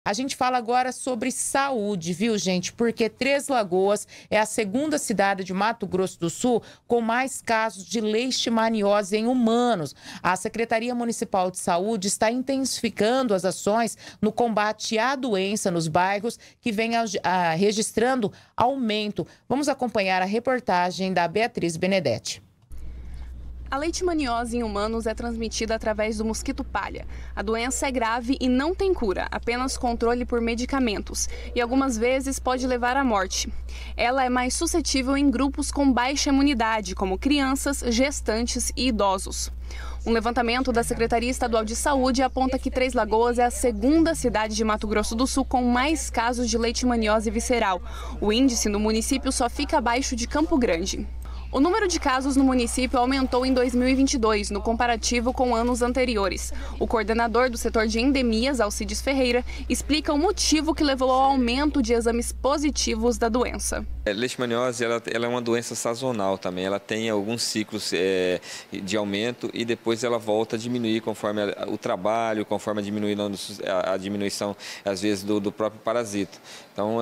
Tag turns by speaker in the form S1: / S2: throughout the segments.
S1: A gente fala agora sobre saúde, viu, gente? Porque Três Lagoas é a segunda cidade de Mato Grosso do Sul com mais casos de leishmaniose em humanos. A Secretaria Municipal de Saúde está intensificando as ações no combate à doença nos bairros que vem registrando aumento. Vamos acompanhar a reportagem da Beatriz Benedetti.
S2: A leishmaniose em humanos é transmitida através do mosquito palha. A doença é grave e não tem cura, apenas controle por medicamentos, e algumas vezes pode levar à morte. Ela é mais suscetível em grupos com baixa imunidade, como crianças, gestantes e idosos. Um levantamento da Secretaria Estadual de Saúde aponta que Três Lagoas é a segunda cidade de Mato Grosso do Sul com mais casos de leishmaniose visceral. O índice no município só fica abaixo de Campo Grande. O número de casos no município aumentou em 2022, no comparativo com anos anteriores. O coordenador do setor de endemias, Alcides Ferreira, explica o motivo que levou ao aumento de exames positivos da doença.
S3: A leishmaniose ela é uma doença sazonal também. Ela tem alguns ciclos de aumento e depois ela volta a diminuir conforme o trabalho, conforme a diminuição, às vezes, do próprio parasito. Então,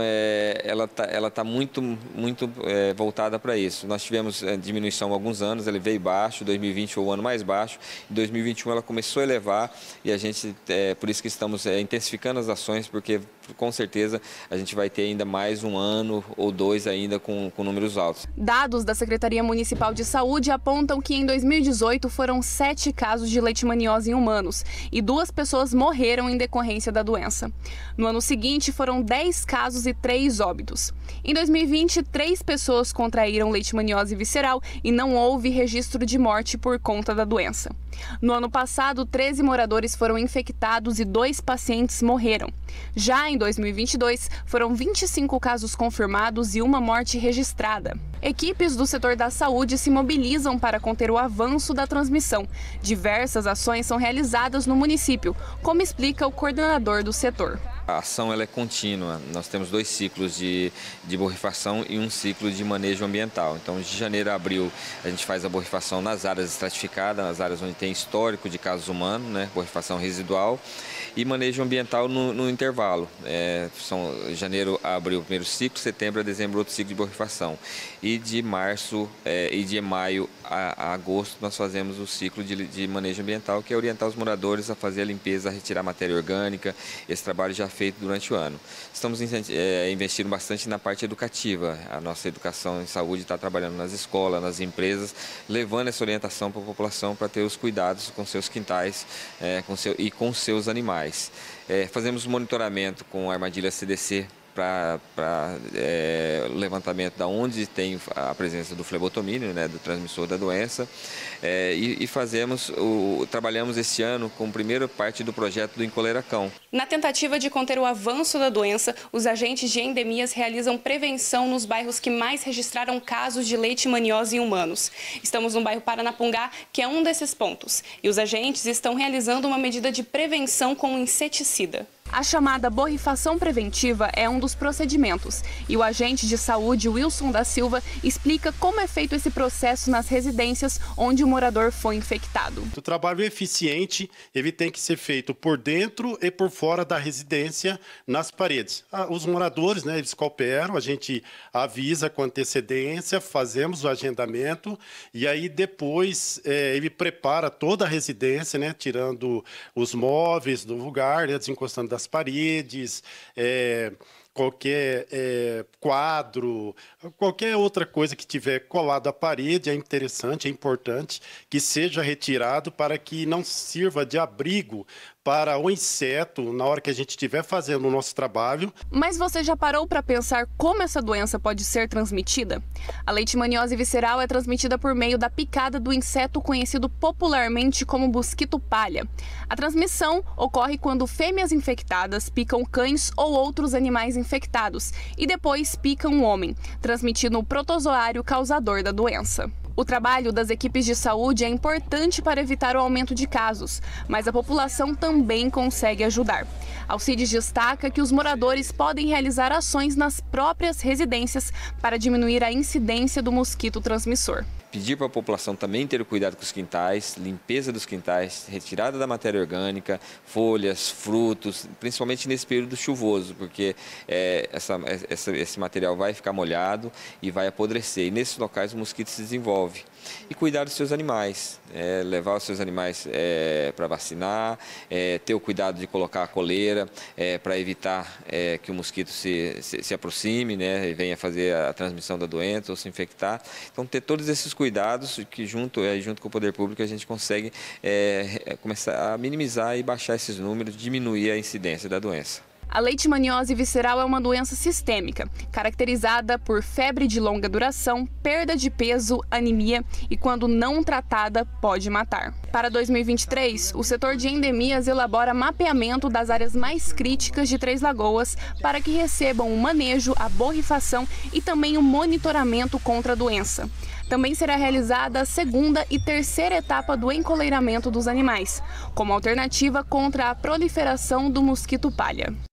S3: ela tá muito voltada para isso. Nós tivemos diminuição há alguns anos, ela veio baixo, 2020 foi o ano mais baixo, em 2021 ela começou a elevar e a gente, por isso que estamos intensificando as ações, porque com certeza a gente vai ter ainda mais um ano ou dois ainda com números altos.
S2: Dados da Secretaria Municipal de Saúde apontam que em 2018 foram 7 casos de leishmaniose em humanos e 2 pessoas morreram em decorrência da doença. No ano seguinte foram 10 casos e 3 óbitos. Em 2020, 3 pessoas contraíram leishmaniose visceral e não houve registro de morte por conta da doença. No ano passado, 13 moradores foram infectados e 2 pacientes morreram. Já em 2022, foram 25 casos confirmados e 1 morte registrada. Equipes do setor da saúde se mobilizam para conter o avanço da transmissão. Diversas ações são realizadas no município, como explica o coordenador do setor.
S3: A ação ela é contínua. Nós temos 2 ciclos de borrifação e um ciclo de manejo ambiental. Então, de janeiro a abril, a gente faz a borrifação nas áreas estratificadas, nas áreas onde tem histórico de casos humanos, né, borrifação residual, e manejo ambiental no intervalo. São janeiro a abril o primeiro ciclo, setembro a dezembro outro ciclo de borrifação. E de março e de maio a agosto nós fazemos o ciclo de manejo ambiental, que é orientar os moradores a fazer a limpeza, a retirar matéria orgânica. Esse trabalho já feito durante o ano. Estamos investindo bastante na parte educativa. A nossa educação em saúde está trabalhando nas escolas, nas empresas, levando essa orientação para a população para ter os cuidados com seus quintais e com seus animais. Fazemos monitoramento com a armadilha CDC para levantamento de onde tem a presença do flebotomínio, né, do transmissor da doença, e trabalhamos este ano com a primeira parte do projeto do Encoleira-Cão.
S2: Na tentativa de conter o avanço da doença, os agentes de endemias realizam prevenção nos bairros que mais registraram casos de leishmaniose em humanos. Estamos no bairro Paranapungá, que é um desses pontos, e os agentes estão realizando uma medida de prevenção com um inseticida. A chamada borrifação preventiva é um dos procedimentos e o agente de saúde Wilson da Silva explica como é feito esse processo nas residências onde o morador foi infectado.
S4: O trabalho eficiente ele tem que ser feito por dentro e por fora da residência, nas paredes. Os moradores, né, eles cooperam, a gente avisa com antecedência, fazemos o agendamento e aí depois ele prepara toda a residência, né, tirando os móveis do lugar, né, desencostando das paredes, qualquer quadro, qualquer outra coisa que tiver colado à parede é interessante, é importante que seja retirado para que não sirva de abrigo para o inseto na hora que a gente estiver fazendo o nosso trabalho.
S2: Mas você já parou para pensar como essa doença pode ser transmitida? A leishmaniose visceral é transmitida por meio da picada do inseto conhecido popularmente como mosquito palha. A transmissão ocorre quando fêmeas infectadas picam cães ou outros animais infectados e depois picam um homem, transmitindo o protozoário causador da doença. O trabalho das equipes de saúde é importante para evitar o aumento de casos, mas a população também consegue ajudar. Alcides destaca que os moradores podem realizar ações nas próprias residências para diminuir a incidência do mosquito transmissor.
S3: pedir para a população também ter cuidado com os quintais, limpeza dos quintais, retirada da matéria orgânica, folhas, frutos, principalmente nesse período chuvoso, porque esse material vai ficar molhado e vai apodrecer. E nesses locais o mosquito se desenvolve. E cuidar dos seus animais, levar os seus animais para vacinar, ter o cuidado de colocar a coleira para evitar que o mosquito se aproxime, né, e venha fazer a transmissão da doença ou se infectar. Então, ter todos esses cuidados que junto com o poder público a gente consegue começar a minimizar e baixar esses números, diminuir a incidência da doença.
S2: A leishmaniose visceral é uma doença sistêmica, caracterizada por febre de longa duração, perda de peso, anemia e, quando não tratada, pode matar. Para 2023, o setor de endemias elabora mapeamento das áreas mais críticas de Três Lagoas para que recebam o manejo, a borrifação e também o monitoramento contra a doença. Também será realizada a segunda e terceira etapa do encoleiramento dos animais, como alternativa contra a proliferação do mosquito palha.